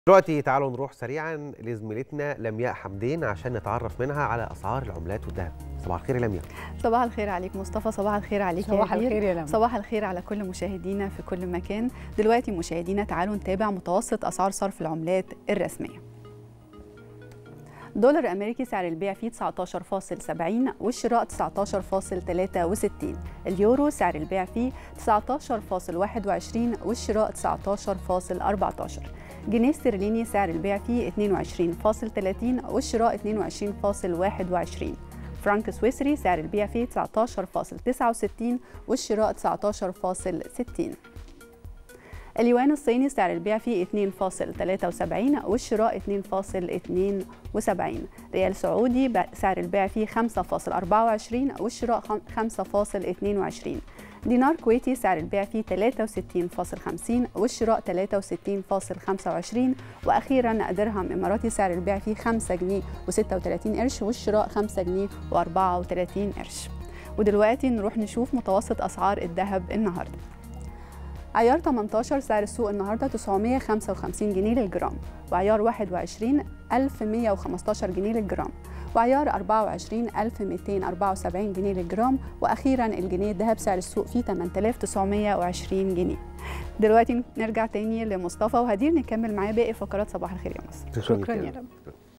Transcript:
دلوقتي تعالوا نروح سريعا لزميلتنا لمياء حمدين عشان نتعرف منها على اسعار العملات والذهب. صباح الخير يا لمياء. صباح الخير عليك مصطفى، صباح الخير عليك يا صباح الخير يا لمياء. صباح الخير على كل مشاهدينا في كل مكان. دلوقتي مشاهدينا تعالوا نتابع متوسط اسعار صرف العملات الرسميه. دولار امريكي سعر البيع فيه 19.70 والشراء 19.63. اليورو سعر البيع فيه 19.21 والشراء 19.14. جنيه استرليني سعر البيع فيه 22.30 والشراء 22.21. فرنك سويسري سعر البيع فيه 19.69 والشراء 19.60. اليوان الصيني سعر البيع فيه 2.73 والشراء 2.72. ريال سعودي سعر البيع فيه 5.24 والشراء 5.22. دينار كويتي سعر البيع فيه 63.50 والشراء 63.25. وأخيرا درهم إماراتي سعر البيع فيه 5 جنيه و36 قرش والشراء 5 جنيه و34 قرش. ودلوقتي نروح نشوف متوسط أسعار الذهب النهارده. عيار 18 سعر السوق النهارده 955 جنيه للجرام، وعيار 21 1115 جنيه للجرام، وعيار 24 1274 جنيه للجرام، واخيرا الجنيه الذهب سعر السوق فيه 8920 جنيه. دلوقتي نرجع تاني لمصطفى وهدير نكمل معاه باقي فقرات صباح الخير يا مصر. شكرا يا رب.